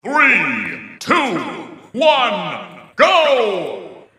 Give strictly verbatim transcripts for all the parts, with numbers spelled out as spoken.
Three, two, one, go!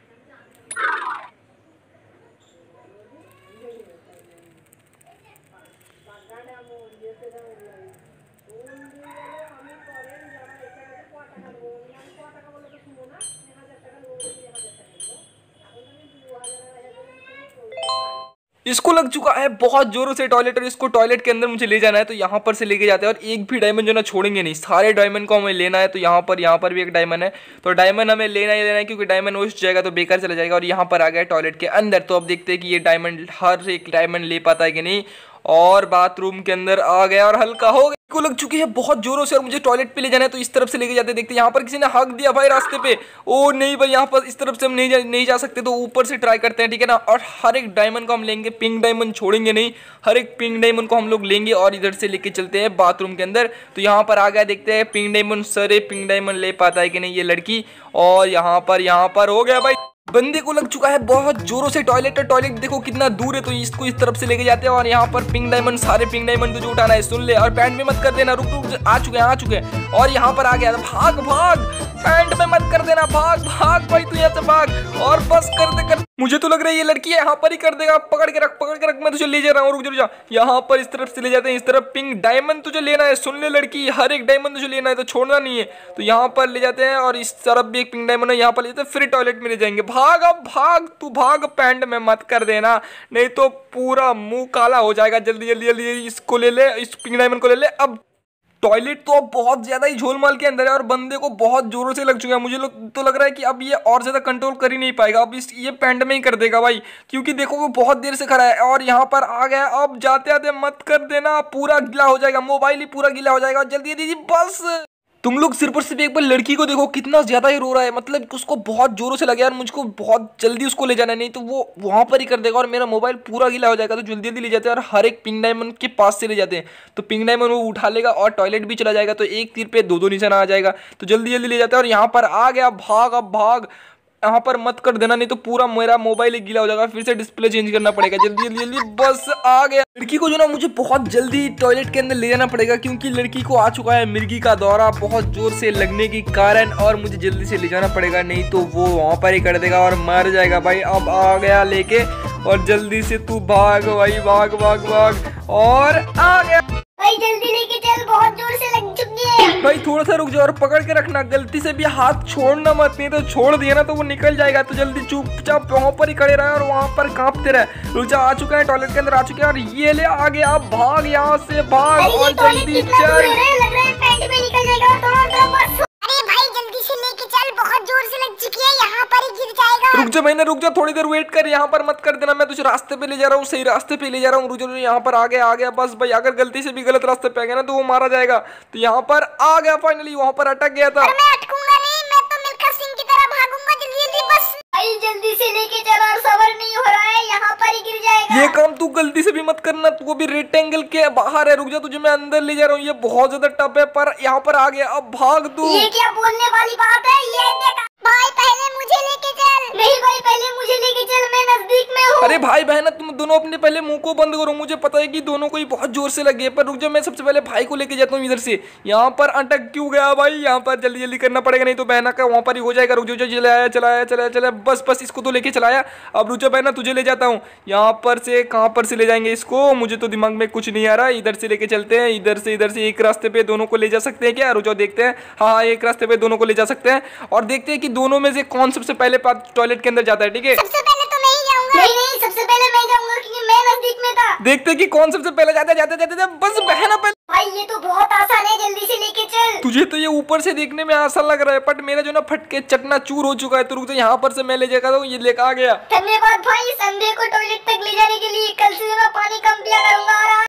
इसको लग चुका है बहुत जोरों से टॉयलेट और इसको टॉयलेट के अंदर मुझे ले जाना है, तो यहाँ पर से लेके जाते हैं और एक भी डायमंड जो ना छोड़ेंगे नहीं, सारे डायमंड को हमें लेना है। तो यहाँ पर यहाँ पर भी एक डायमंड है, तो डायमंड हमें लेना ही लेना है क्योंकि डायमंड वेस्ट जाएगा तो बेकार चला जाएगा। और यहाँ पर आ गया टॉयलेट के अंदर, तो अब देखते हैं कि ये डायमंड हर एक डायमंड ले पाता है कि नहीं। और बाथरूम के अंदर आ गया और हल्का हो गया, को लग चुकी है बहुत जोरों से और मुझे टॉयलेट पे ले जाना है, तो इस तरफ से लेके जाते देखते हैं। यहाँ पर किसी ने हक दिया भाई रास्ते पे, ओ नहीं भाई यहाँ पर इस तरफ से हम नहीं जा, नहीं जा सकते, तो ऊपर से ट्राई करते हैं, ठीक है ना। और हर एक डायमंड को हम लेंगे, पिंक डायमंड छोड़ेंगे नहीं, हर एक पिंक डायमंड को हम लोग लेंगे और इधर से लेके चलते हैं बाथरूम के अंदर। तो यहाँ पर आ गया, देखते हैं पिंक डायमंड, सरे पिंक डायमंड ले पाता है कि नहीं ये लड़की। और यहाँ पर यहाँ पर हो गया भाई, बंदे को लग चुका है बहुत जोरों से टॉयलेट, और टॉयलेट देखो कितना दूर है, तो इसको इस तरफ से लेके जाते हैं। और यहाँ पर पिंक डायमंड, सारे पिंक डायमंड तुझे उठाना है, सुन ले, और पैंट में मत कर देना, रुक रुक आ चुके हैं आ चुके हैं और यहाँ पर आ गया, भाग भाग, पैंट में मत कर देना, भाग भाग भाई तू यहाँ से भाग। और बस कर दे कर, मुझे तो लग रहा है ये लड़की है यहाँ पर ही कर देगा, पकड़ के रख पकड़ के रख, मैं तुझे ले जा रहा हूँ, रुक जा। यहाँ पर इस तरफ से ले जाते हैं, इस तरफ पिंक डायमंड तुझे लेना है, सुन ले लड़की, हर एक डायमंड तुझे लेना है, तो छोड़ना नहीं है। तो यहाँ पर ले जाते हैं और इस तरफ भी एक पिंक डायमंड है, यहाँ पर ले जाते हैं, फिर टॉयलेट में ले जाएंगे। भाग अब भाग, तू भाग, पैंट में मत कर देना, नहीं तो पूरा मुंह काला हो जाएगा। जल्दी जल्दी जल्दी इसको ले ले, इस पिंक डायमंड को ले ले। अब टॉयलेट तो अब बहुत ज्यादा ही झोलमाल के अंदर है और बंदे को बहुत जोरों से लग चुका है, मुझे तो लग रहा है कि अब ये और ज्यादा कंट्रोल कर ही नहीं पाएगा, अब इस ये पैंट में ही कर देगा भाई, क्योंकि देखो वो बहुत देर से खड़ा है। और यहाँ पर आ गया, अब जाते आते मत कर देना, पूरा गीला हो जाएगा, मोबाइल ही पूरा गीला हो जाएगा। जल्दी जल्दी बस, तुम लोग सिर्फ और सिर्फ एक बार लड़की को देखो कितना ज्यादा ही रो रहा है, मतलब उसको बहुत जोरों से लगे यार, मुझको बहुत जल्दी उसको ले जाना है, नहीं तो वो वहां पर ही कर देगा और मेरा मोबाइल पूरा गीला हो जाएगा। तो जल्दी जल्दी ले जाते हैं और हर एक पिंक डायमंड के पास से ले जाते हैं, तो पिंक डायमंड वो उठा लेगा और टॉयलेट भी चला जाएगा, तो एक तीर पे दो दो निशाना आ जाएगा। तो जल्दी जल्दी ले जाते हैं और यहाँ पर आ गया, भाग अब भाग, यहाँ पर मत कर देना, नहीं तो पूरा मेरा मोबाइल ही गीला हो जाएगा, फिर से डिस्प्ले चेंज करना पड़ेगा। जल्दी जल्दी जल्दी बस आ गया। लड़की को जो ना मुझे बहुत जल्दी टॉयलेट के अंदर ले जाना पड़ेगा, क्योंकि लड़की को आ चुका है मिर्गी का दौरा बहुत जोर से लगने के कारण, और मुझे जल्दी से ले जाना पड़ेगा, नहीं तो वो वहां पर ही कर देगा और मर जाएगा भाई। अब आ गया लेके, और जल्दी से तू भाग भाई, भाग भाग भाग, और आ गया भाई, जल्दी लेके चल, बहुत जोर से लग चुकी है भाई। थोड़ा सा रुक जाओ और पकड़ के रखना, गलती से भी हाथ छोड़ना मत, नहीं तो छोड़ दिया ना तो वो निकल जाएगा। तो जल्दी चुपचाप वहां पर ही खड़े रहे और वहां पर कांपते रहे। रुक जा, आ चुका है टॉयलेट के अंदर आ चुके हैं, और ये ले आ गया, अब भाग यहाँ से भाग, और जल्दी चल, लग रहा है पैंट में निकल जाएगा। अरे भाई जल्दी से लेके चल, बहुत जोर से लग चुकी है, यहाँ पर ही गिर जाएगा। रुक जा मैंने, रुक जा थोड़ी देर वेट कर, यहाँ पर मत कर देना, मैं तुझे रास्ते पे ले जा रहा हूँ, सही रास्ते पे ले जा रहा हूँ। रुक जा, यहाँ पर आ गया आ गया, बस भाई अगर गलती से भी गलत रास्ते पे आ गया ना तो वो मारा जाएगा। तो यहाँ पर आ गया फाइनली, वहाँ पर अटक गया था। मैं अटकूंगा नहीं, मैं तो मिल्खा सिंह की तरह भागूंगा, जल्दी जल्दी बस भाई, जल्दी से लेके चल, और सबर नहीं हो रहा है, यहाँ पर ही गिर जाएगा। ये काम तू गलती से भी मत करना, तू भी रेक्टेंगल के बाहर है। रुक जा, तुझे मैं अंदर ले जा रहा हूँ, ये बहुत ज्यादा टफ है, पर यहाँ पर आ गया, अब भाग तू। ये क्या बोलने वाली बात है, ये देखा भाई, पहले मुझे लेके चल। नहीं भाई, पहले मुझे लेके चल, मैं नजदीक में हूँ। अरे भाई बहन, तुम दोनों अपने पहले मुंह को बंद करो, मुझे पता है कि दोनों को ही बहुत जोर से लगे, पर रुक जा, मैं सबसे पहले भाई को लेके जाता हूँ इधर से। यहाँ पर अटक क्यों गया भाई, यहाँ पर जल्दी जल्दी करना पड़ेगा, नहीं तो बहना का वहाँ पर ही हो जाएगा। रुक जा, चलाया चलाया चलाया चलाया, बस बस इसको तो लेके चलाया। अब रुक जा बहना, तुझे ले जाता हूँ। यहाँ पर से कहाँ पर से ले जाएंगे इसको, मुझे तो दिमाग में कुछ नहीं आ रहा। इधर से लेके चलते हैं, इधर से इधर से एक रास्ते पे दोनों को ले जा सकते हैं क्या? रुक जाओ देखते हैं, हाँ एक रास्ते पे दोनों को ले जा सकते हैं, और देखते हैं कि दोनों में से कौन सबसे पहले टॉयलेट के अंदर जाता है। ठीक है, सबसे पहले तो मैं ही जाऊंगा। नहीं नहीं, सबसे पहले मैं जाऊंगा क्योंकि मैं नजदीक में था। देखते हैं कि कौन सबसे पहले जाता है। जाते जाते बस बहना पहले। भाई ये तो बहुत आसान है, जल्दी से लेके चल। तुझे तो ये ऊपर से देखने में आसान लग रहा है, बट मेरा जो ना फटके चटना चूर हो चुका है। तो रुक जा, यहाँ पर से मैं ले जाता हूँ, ये लेकर आ गया। धन्यवाद भाई, संडे को टॉयलेट तक ले जाने के लिए। कल से मैं पानी कम पिया करूंगा।